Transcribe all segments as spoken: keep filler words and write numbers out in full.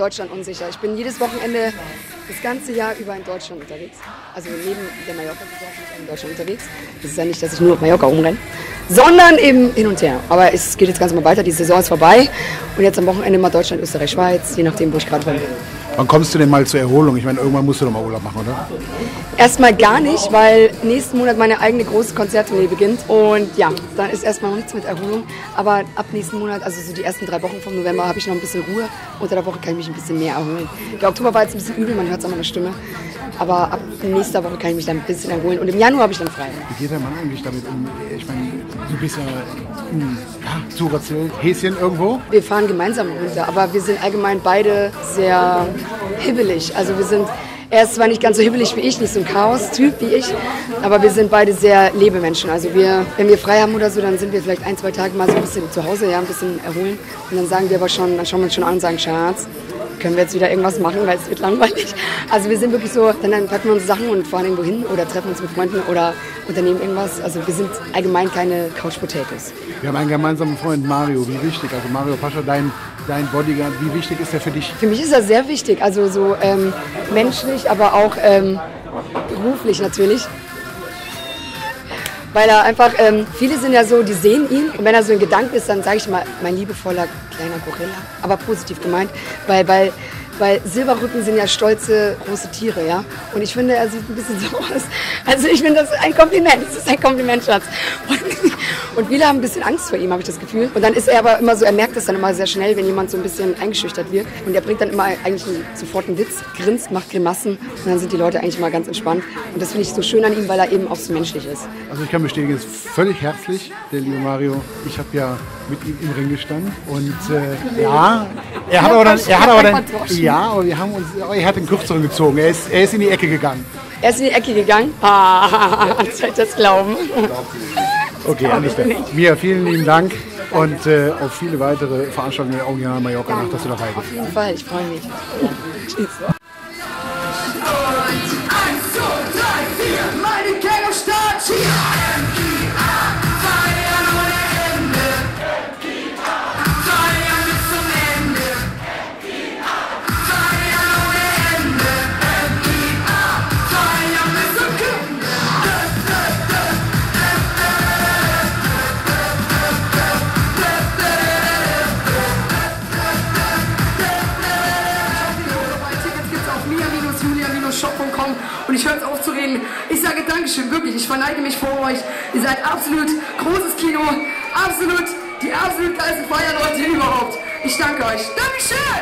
Deutschland unsicher. Ich bin jedes Wochenende das ganze Jahr über in Deutschland unterwegs. Also neben der Mallorca-Saison bin ich in Deutschland unterwegs. Das ist ja nicht, dass ich nur auf Mallorca rumrenne, sondern eben hin und her. Aber es geht jetzt ganz mal weiter, die Saison ist vorbei. Und jetzt am Wochenende mal Deutschland, Österreich, Schweiz, je nachdem, wo ich gerade bin. Wann kommst du denn mal zur Erholung? Ich meine, irgendwann musst du doch mal Urlaub machen, oder? Erstmal gar nicht, weil nächsten Monat meine eigene große Konzerttournee beginnt. Und ja, dann ist erstmal noch nichts mit Erholung. Aber ab nächsten Monat, also so die ersten drei Wochen vom November, habe ich noch ein bisschen Ruhe. Unter der Woche kann ich mich ein bisschen mehr erholen. Der Oktober war jetzt ein bisschen übel, man hört es an meiner Stimme. Aber ab nächster Woche kann ich mich dann ein bisschen erholen. Und im Januar habe ich dann frei. Wie geht der Mann eigentlich damit um? Ich meine, du bist ja, ja so rational, Häschen irgendwo. Wir fahren gemeinsam runter, aber wir sind allgemein beide sehr hibbelig. Also wir sind, er ist zwar nicht ganz so hibbelig wie ich, nicht so ein Chaos-Typ wie ich, aber wir sind beide sehr Lebemenschen. Also wir, wenn wir frei haben oder so, dann sind wir vielleicht ein, zwei Tage mal so ein bisschen zu Hause, ja, ein bisschen erholen. Und dann sagen wir aber schon, dann schauen wir uns schon an und sagen, Schatz, können wir jetzt wieder irgendwas machen, weil es wird langweilig. Also wir sind wirklich so, dann, dann packen wir unsere Sachen und fahren irgendwo hin oder treffen uns mit Freunden oder unternehmen irgendwas. Also wir sind allgemein keine Couch Potatoes. Wir haben einen gemeinsamen Freund, Mario. Wie wichtig? Also Mario Pascha, dein, dein Bodyguard, wie wichtig ist er für dich? Für mich ist er sehr wichtig. Also so ähm, menschlich, aber auch ähm, beruflich natürlich. Weil er einfach, ähm, viele sind ja so, die sehen ihn und wenn er so in Gedanken ist, dann sage ich mal, mein liebevoller kleiner Gorilla, aber positiv gemeint, weil, weil, weil Silberrücken sind ja stolze, große Tiere, ja. Und ich finde, er sieht ein bisschen so aus. Also ich finde, das ist ein Kompliment, das ist ein Kompliment, Schatz. Und, und viele haben ein bisschen Angst vor ihm, habe ich das Gefühl. Und dann ist er aber immer so, er merkt das dann immer sehr schnell, wenn jemand so ein bisschen eingeschüchtert wird. Und er bringt dann immer eigentlich einen, sofort einen Witz, grinst, macht Grimassen und dann sind die Leute eigentlich mal ganz entspannt. Und das finde ich so schön an ihm, weil er eben auch so menschlich ist. Also ich kann bestätigen, es ist völlig herzlich, der liebe Mario. Ich habe ja mit ihm im Ring gestanden und äh, ja, er hat aber dann, er hat aber dann, ja, aber wir haben uns, er hat den Kürzeren gezogen. Er ist, er ist in die Ecke gegangen. Er ist in die Ecke gegangen? Ah, soll ich das glauben? Okay, alles klar. Mia, vielen lieben Dank und äh, auf viele weitere Veranstaltungen in Original Mallorca nach, dass du dabei bist. Auf jeden Fall, ich freue mich. Tschüss. eins, zwei, drei, vier, meine Gang Start hier! M G A, feiern ohne Ende! M G A, feiern bis zum Ende! M G A, feiern ohne Ende! M G A, feiern bis zum Ende! Tickets gibt's auf mia julia shop punkt com und ich höre jetzt auf zu reden. Ich sage Dankeschön, wirklich, ich verneige mich vor euch. Ihr seid absolut großes Kino, absolut die absolut geilsten Feierleute überhaupt. Ich danke euch. Dankeschön!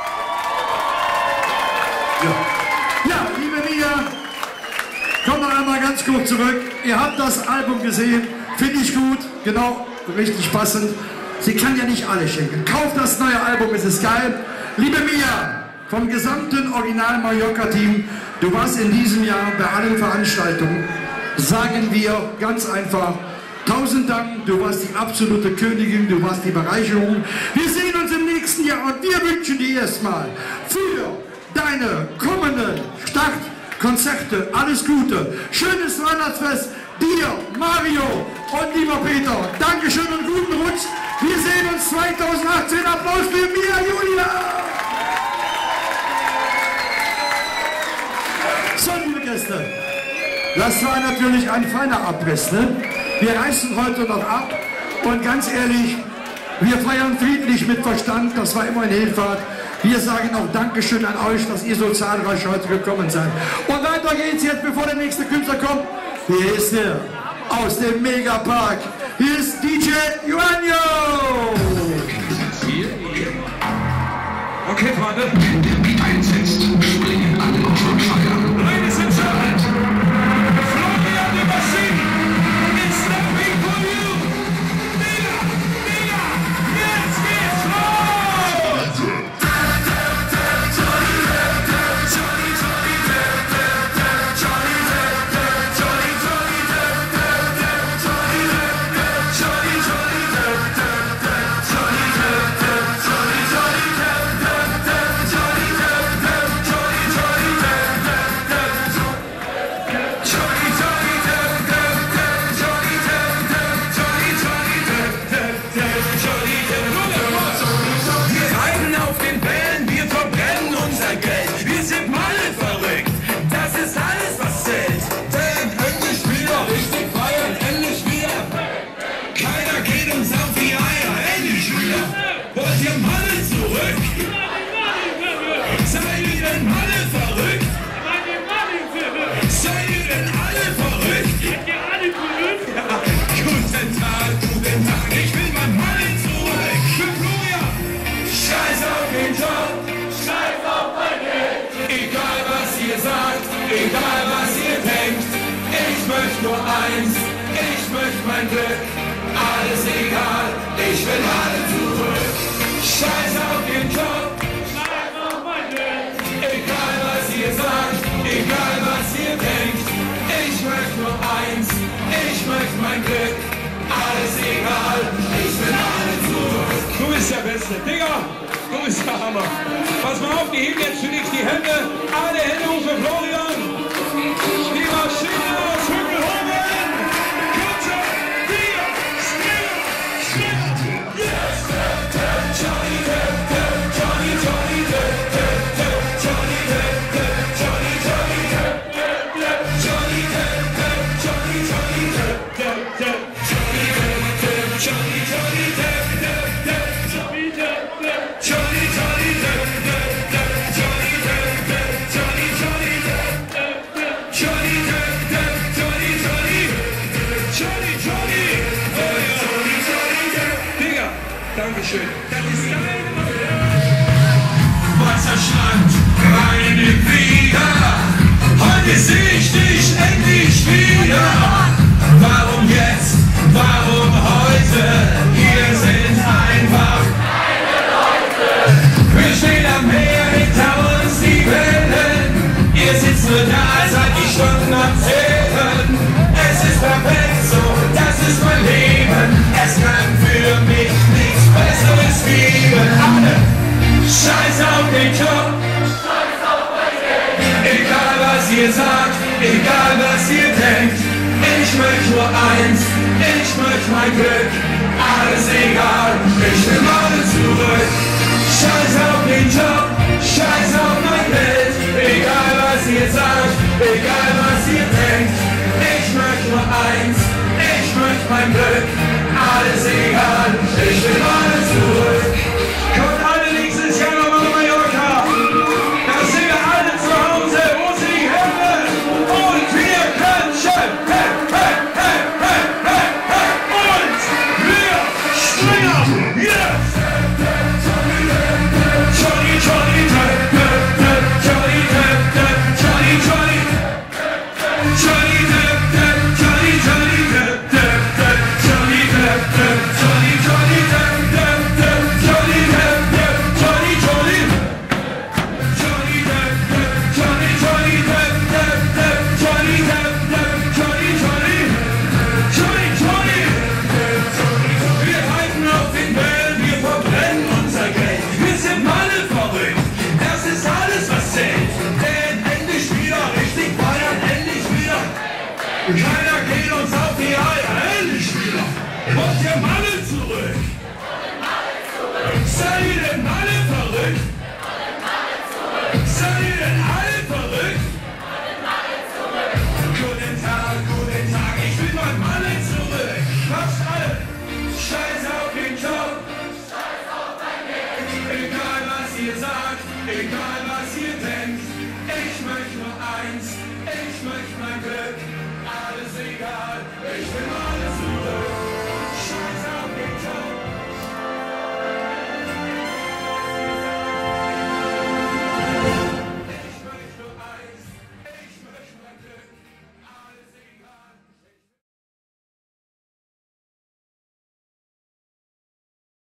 Ja, ja, liebe Mia, kommt noch einmal ganz kurz zurück. Ihr habt das Album gesehen, finde ich gut, genau, richtig passend. Sie kann ja nicht alles schenken. Kauft das neue Album, es ist geil. Liebe Mia, vom gesamten Original Mallorca-Team, du warst in diesem Jahr bei allen Veranstaltungen, sagen wir ganz einfach, tausend Dank, du warst die absolute Königin, du warst die Bereicherung. Wir sehen uns im nächsten Jahr und wir wünschen dir erstmal für deine kommenden Startkonzerte alles Gute. Schönes Weihnachtsfest dir, Mario und lieber Peter. Dankeschön und guten Rutsch. Wir sehen uns zweitausendachtzehn. Applaus für Mia Julia. So, liebe Gäste, das war natürlich ein feiner Abriss, ne? Wir reisen heute noch ab und ganz ehrlich, wir feiern friedlich mit Verstand, das war immer eine Hilfahrt. Wir sagen auch Dankeschön an euch, dass ihr so zahlreich heute gekommen seid. Und weiter geht's jetzt, bevor der nächste Künstler kommt. Hier ist er, aus dem Megapark. Hier ist D J Juanjo. Okay, Freunde. Wenn der Beat einsetzt, springen alle auf und feiern. Ladies and Gentlemen, Florian de Machine, it's the beat for you. Mega, mega, jetzt geht's los! Jolly, möchte nur eins, ich möchte mein Glück. Alles egal, ich will alle zurück. Scheiß auf den Job, scheiß auf mein Glück. Egal was ihr sagt, egal was ihr denkt. Ich möchte nur eins, ich möchte mein Glück. Alles egal, ich will alle zurück. Du bist der Beste, Digga! Du bist der Hammer! Pass mal auf, die heben jetzt für dich die Hände. Alle Hände hoch für Florian! Die Maschine aus Hückelhoven! Kutscher, vier, Schneller, Schneller! Yes! Johnny Depp, Depp, Johnny, Johnny Depp, Depp, Depp, Johnny Depp, Depp, Johnny, Johnny Depp, Depp, Depp, Johnny Depp, Depp, Johnny, Johnny Depp, Depp, Depp, Johnny Depp, Depp, Johnny, Johnny Depp, Depp, Depp, Johnny Depp, Depp, Johnny, Johnny Depp, Depp, Depp, Johnny Depp, Depp, Johnny, Johnny Depp, Depp, Depp, Johnny Depp, Depp, Johnny, Johnny, Johnny, Johnny, Johnny, Johnny Depp. Digga, Dankeschön. Das ist geil. Wasserstand, reinig wieder. Heute seh ich dich endlich wieder. Warum jetzt? Warum heute? Wir sind einfach keine Leute. Wir stehen am Meer, hinter uns die Wellen. Ihr sitzt nur da, seid die Stunden am Zählen. Es ist perfekt so, das ist mein Leben. Es kann für mich nichts Besseres geben. Alle, scheiß auf den Job, scheiß auf mein Geld. Egal was ihr sagt, egal was ihr denkt. Ich möchte nur eins, ich möchte mein Glück. Alles egal, ich will alle zurück. Scheiß auf den Job, scheiß auf mein Geld. Egal was ihr sagt, egal was ihr denkt. Ich möchte nur eins, ich möchte mein Glück. Alles egal, ich will alle zurück. Kommt alle nächstes Jahr nochmal nach Mallorca. Da sind wir alle zu Hause. Wo sind die Hände? Und wir klatschen. Hey, hey, hey, hey, hey, hey. Und wir springen. Yes! Johnny, Johnny, Depp, Depp, Depp, Johnny, Depp, Depp, Johnny, Johnny, Johnny, Depp, Depp, Johnny, Johnny, Depp, Depp, Depp, Johnny, Depp, Depp, Johnny, Johnny, Depp, Depp, Depp, Johnny, Depp, Depp, Johnny, Johnny, Johnny, Depp, Depp, Johnny, Johnny, Depp, Depp, Depp, Johnny, Depp, Depp, Johnny, Johnny, Johnny, Johnny. Wir halten auf den Wellen, wir verbrennen unser Geld. Wir sind alle verrückt, das ist alles was zählt. Denn endlich wieder richtig feiern, endlich wieder. Keiner geht uns auf die Eier, endlich wieder. Und wir Malle zurück. Seid ihr denn alle verrückt? Seid ihr denn alle verrückt? Guten Tag, guten Tag, ich will mein Malle zurück. Macht's alle. Scheiß auf den Job. Egal was ihr sagt, egal was ihr denkt, ich möchte nur eins, ich möchte mein Glück, alles egal, ich will